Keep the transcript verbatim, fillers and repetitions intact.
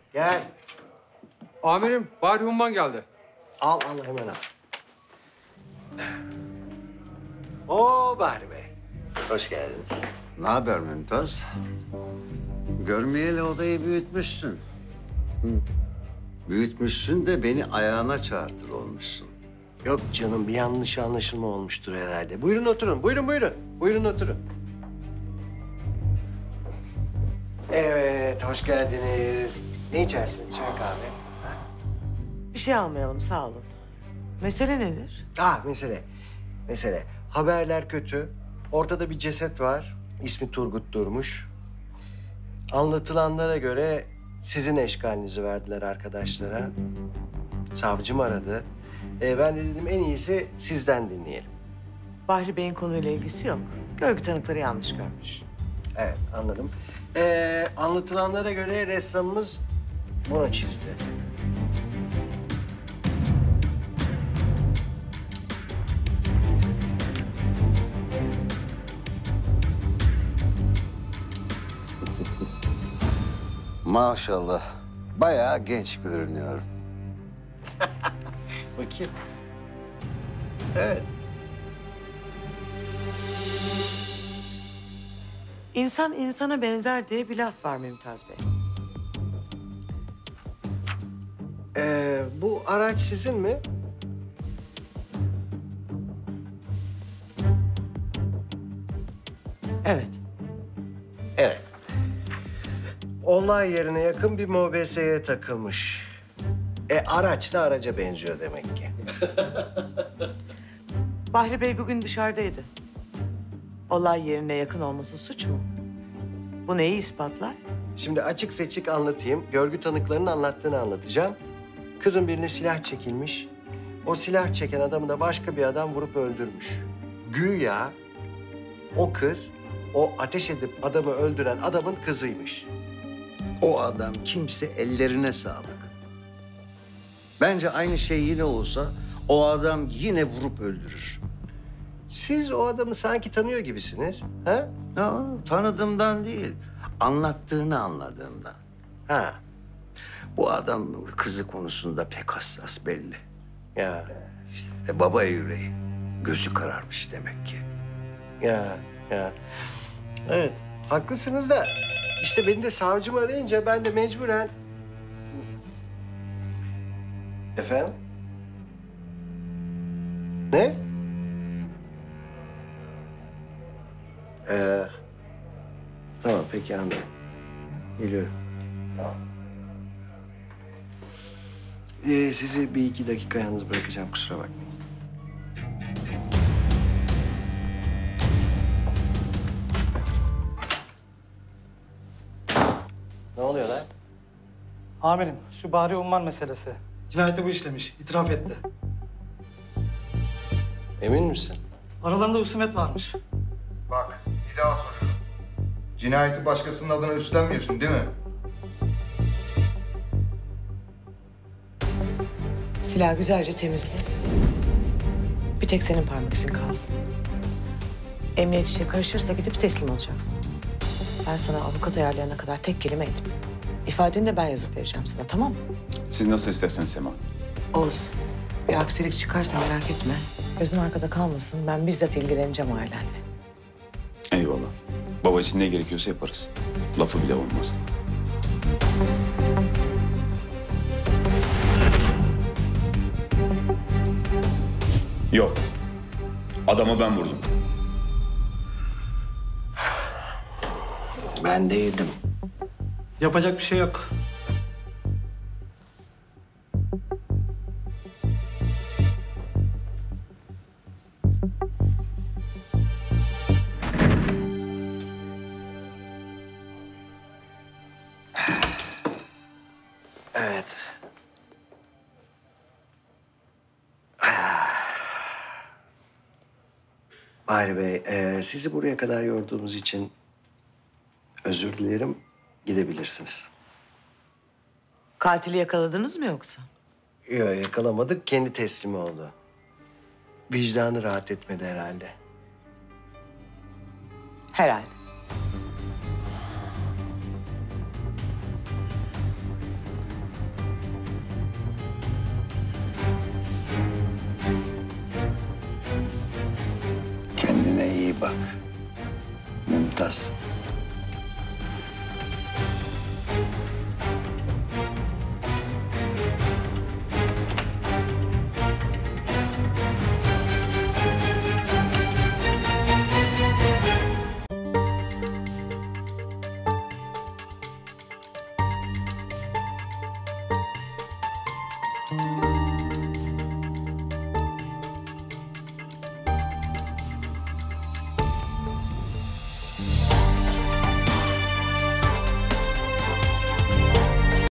Gel. Amirim, Bahri Umman geldi. Al, al hemen al. Oo Bahri Bey. Hoş geldiniz. Ne haber Mümtaz? Görmeyeli odayı büyütmüşsün. Hı. Büyütmüşsün de beni ayağına çağırtır olmuşsun. Yok canım, bir yanlış anlaşılma olmuştur herhalde. Buyurun oturun, buyurun buyurun. Buyurun oturun. Evet, hoş geldiniz. Ne içersiniz? Çay, kahve? Bir şey almayalım, sağ olun. Mesele nedir? Ah, mesele. Mesele. Haberler kötü. Ortada bir ceset var. İsmi Turgut Durmuş. Anlatılanlara göre sizin eşkalinizi verdiler arkadaşlara. Savcım aradı. Ee, ben de dedim en iyisi sizden dinleyelim. Bahri Bey'in konuyla ilgisi yok. Görgü tanıkları yanlış görmüş. Evet, anladım. Ee, anlatılanlara göre ressamımız bunu çizdi. Maşallah. Bayağı genç görünüyorum. Bakayım. Evet. İnsan insana benzer diye bir laf var Mümtaz Bey. Ee, bu araç sizin mi? Evet. Evet. Olay yerine yakın bir mobeseye takılmış. E araç da araca benziyor demek ki. Bahri Bey bugün dışarıdaydı. Olay yerine yakın olması suç mu? Bu neyi ispatlar? Şimdi açık seçik anlatayım. Görgü tanıklarının anlattığını anlatacağım. Kızın birine silah çekilmiş. O silah çeken adamı da başka bir adam vurup öldürmüş. Güya o kız, o ateş edip adamı öldüren adamın kızıymış. O adam kimse ellerine sağlık. Bence aynı şey yine olsa o adam yine vurup öldürür. Siz o adamı sanki tanıyor gibisiniz. Ha? Ya, tanıdığımdan değil, anlattığını anladığımdan. Ha. Bu adam kızı konusunda pek hassas belli. Ya. İşte e, baba yüreği, gözü kararmış demek ki. Ya. Ya. Evet. Haklısınız da işte beni de savcım arayınca ben de mecburen... Efendim? Ne? Ee, tamam peki anladım. Geliyorum. Tamam. Ee, sizi bir iki dakika yalnız bırakacağım, kusura bakmayın. Ne oluyor lan? Amirim, şu Bahri Umman meselesi. Cinayeti bu işlemiş, itiraf etti. Emin misin? Aralarında husumet varmış. Bak, bir daha soruyorum. Cinayeti başkasının adına üstlenmiyorsun değil mi? Silahı güzelce temizle. Bir tek senin parmak izin kalsın. Emniyet işe karışırsa gidip teslim olacaksın. Ben sana avukat ayarlayana kadar tek kelime etme. İfadeni de ben yazıp vereceğim sana, tamam mı? Siz nasıl isterseniz Sema. Oğuz, bir aksilik çıkarsa merak etme. Gözün arkada kalmasın, ben bizzat ilgileneceğim ailenle. Eyvallah. Baba için ne gerekiyorsa yaparız. Lafı bile olmaz. Yok. Adamı ben vurdum. Ben değildim. Yapacak bir şey yok. Evet. Bahri Bey, e, sizi buraya kadar yorduğumuz için özür dilerim. Gidebilirsiniz. Katili yakaladınız mı yoksa? Yok, yakalamadık. Kendi teslimi oldu. Vicdanı rahat etmedi herhalde. Herhalde. Mümtaz.